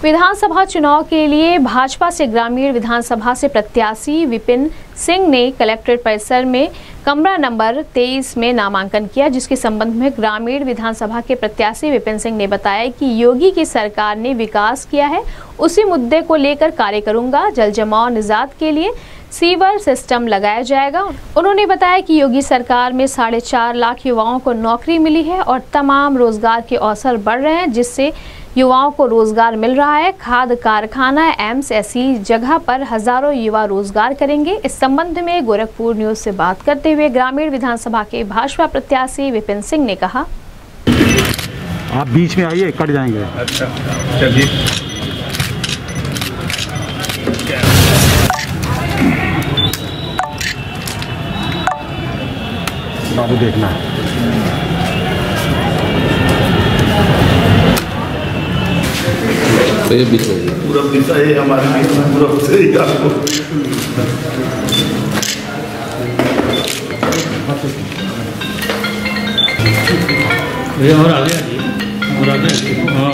विधानसभा चुनाव के लिए भाजपा से ग्रामीण विधानसभा से प्रत्याशी विपिन सिंह ने कलेक्ट्रेट परिसर में कमरा नंबर 23 में नामांकन किया, जिसके संबंध में ग्रामीण विधानसभा के प्रत्याशी विपिन सिंह ने बताया कि योगी की सरकार ने विकास किया है, उसी मुद्दे को लेकर कार्य करूंगा। जल जमाव निजात के लिए सीवर सिस्टम लगाया जाएगा। उन्होंने बताया कि योगी सरकार में 4.5 लाख युवाओं को नौकरी मिली है और तमाम रोजगार के अवसर बढ़ रहे हैं, जिससे युवाओं को रोजगार मिल रहा है। खाद कारखाना, एम्स ऐसी जगह पर हजारों युवा रोजगार करेंगे। इस संबंध में गोरखपुर न्यूज से बात करते हुए ग्रामीण विधानसभा के भाजपा प्रत्याशी विपिन सिंह ने कहा, आप बीच में आइए, कट जाएंगे। अच्छा, चलिए। बाबू देखना है। तो ये बीच में पूरा दिशा है हमारे बीच में, पूरा सही आपको। भैया और आगे आइए, और आगे आइए। हाँ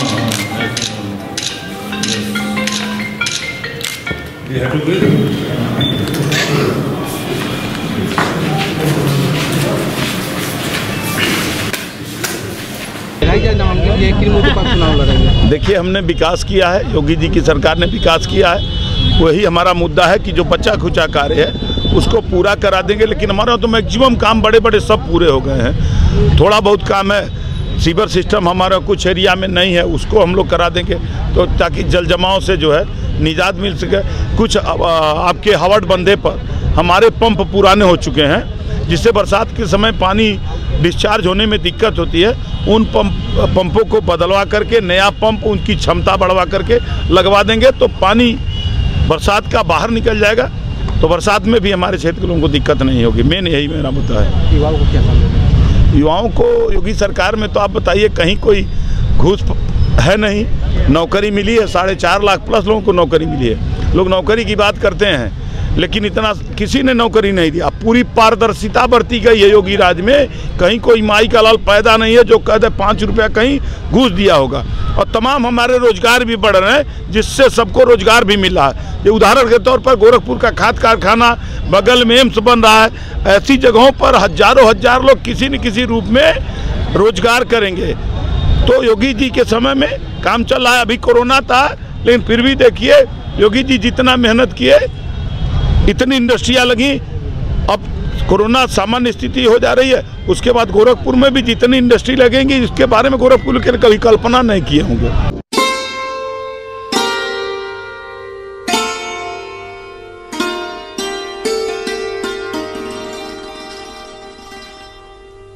देखिए, हमने विकास किया है, योगी जी की सरकार ने विकास किया है। वही हमारा मुद्दा है कि जो बचा खुचा कार्य है उसको पूरा करा देंगे, लेकिन हमारा तो मैक्सिमम काम बड़े बड़े सब पूरे हो गए हैं। थोड़ा बहुत काम है, सीवर सिस्टम हमारा कुछ एरिया में नहीं है, उसको हम लोग करा देंगे तो ताकि जल जमाव से जो है निजात मिल सके। कुछ आपके हावड़ बंधे पर हमारे पंप पुराने हो चुके हैं, जिससे बरसात के समय पानी डिस्चार्ज होने में दिक्कत होती है। उन पंपों को बदलवा करके नया पंप उनकी क्षमता बढ़वा करके लगवा देंगे तो पानी बरसात का बाहर निकल जाएगा, तो बरसात में भी हमारे क्षेत्र के लोगों को दिक्कत नहीं होगी। मेन यही मेरा मुद्दा है। युवाओं को क्या समझे? युवाओं को योगी सरकार में तो आप बताइए, कहीं कोई घूस है नहीं, नौकरी मिली है। 4.5 लाख प्लस लोगों को नौकरी मिली है। लोग नौकरी की बात करते हैं, लेकिन इतना किसी ने नौकरी नहीं दिया। पूरी पारदर्शिता बरती गई है योगी राज में। कहीं कोई माई का लाल पैदा नहीं है जो कह दे 5 रुपया कहीं घूस दिया होगा। और तमाम हमारे रोजगार भी बढ़ रहे हैं, जिससे सबको रोजगार भी मिल रहा है। ये उदाहरण के तौर पर गोरखपुर का खाद कारखाना, बगल में एम्स बन रहा है। ऐसी जगहों पर हजारों हजार लोग किसी न किसी रूप में रोजगार करेंगे। तो योगी जी के समय में काम चल रहा है। अभी कोरोना था, लेकिन फिर भी देखिए योगी जी जितना मेहनत किए, इतनी इंडस्ट्रियाँ लगी। अब कोरोना सामान्य स्थिति हो जा रही है, उसके बाद गोरखपुर में भी जितनी इंडस्ट्री लगेंगी, इसके बारे में गोरखपुर के कभी कल्पना नहीं किए होंगे।